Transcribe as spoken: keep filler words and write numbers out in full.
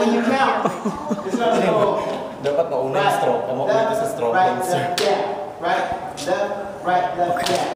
when you count, it's going to go dapat mauna yung stroke. Kamo ko ito sa stroke. right, left, yeah. Right, left, right, left, yeah.